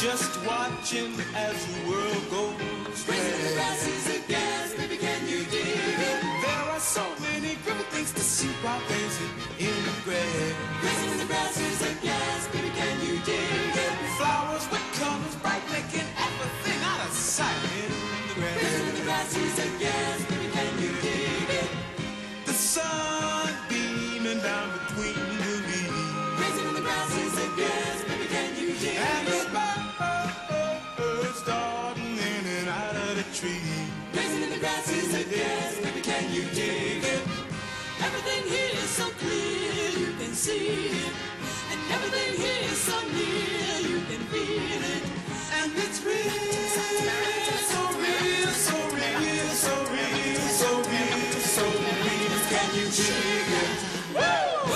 just watching as the world goes Raising the grasses of gas, baby, can you dig it? There are so many good things to see while gazing in the grass. Raising the grasses of gas, baby, can you dig it? Flowers with colors bright, making everything out of sight in the grass. Raising the grasses of gas, baby, can you dig it? The sun beaming down between the leaves. Raising the grasses of gas, baby, can you dig And it? the birds darting in and out of the tree. Raising the grasses of gas, baby, can you dig it? Everything here is so clear, you can see it. And everything here is so near, you can feel it. And it's real, so real, so real, so real, so real, so real. Can you dig it? Woo!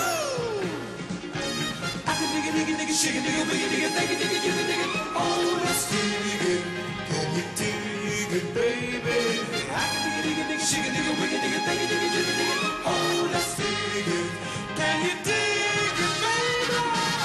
I can dig it, shake it, dig it, big it, dig it, dig it, dig it, dig it. Oh, let's dig it. Can you dig it, baby? I can dig it, shake it, dig it, big it, dig it, dig it, dig it, dig it, dig it. Oh, let's dig it. Can you dig it, baby?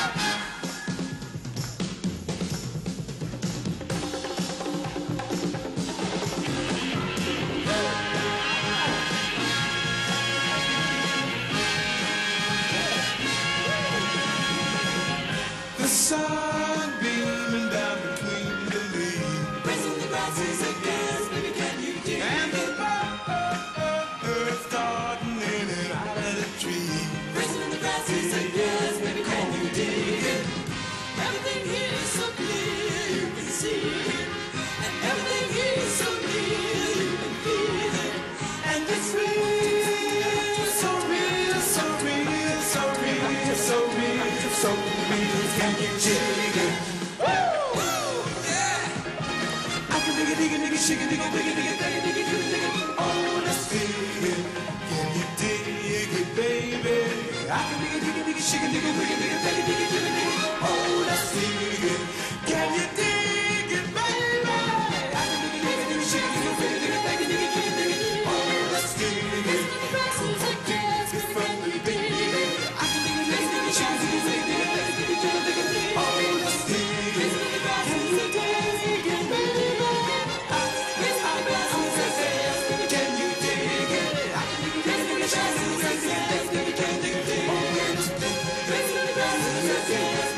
The sun beaming down between the leaves. Raising the grasses of gas, baby, can you dig And it? the birds darting in and out of the tree. Raising the grasses of gas, baby, can you dig it? Everything here is so clear, you can see it. And everything here is so near, you can feel it. And it's real, so real, so real, so real, so real, so real. Can you dig it? Woo! Yeah! I can dig it, shake it, dig it, dig it, dig it, dig it, dig it, dig it, dig it. Oh, let's dig it. Can you dig it, baby? I can dig it, shake it, dig it, dig it, dig it, dig it, dig it, dig it, dig it. Oh, let's dig it. Can you dig it, baby? I can dig it, shake it, dig it, dig it, dig it, dig it, dig it, dig it. Oh, let's dig it. Grasses of gas, baby, can you dig it? I can dig it, shake it, dig it, dig it, dig it, dig it, dig it, dig it, dig it. Oh, let's dig it. Raising the grasses of gas, baby, can you dig it? Raising the grasses of gas, baby, Can you dig it? I can dig it, raising the grasses of gas, baby, can you dig it? Raising the grasses of gas,